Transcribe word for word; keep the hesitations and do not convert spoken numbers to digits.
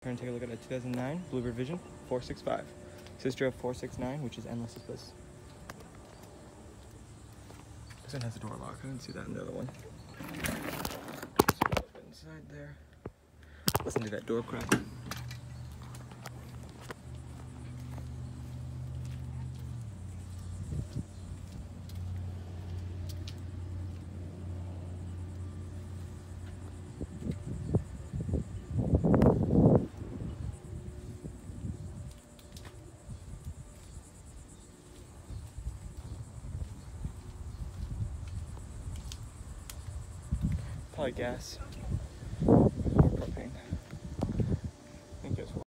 We're gonna take a look at a two thousand nine Bluebird Vision four sixty-five, sister of four sixty-nine, which is Endless Bliss. This one has a door lock. I didn't see that in the other one. So inside there. Listen to that door crackle. Probably gas or propane.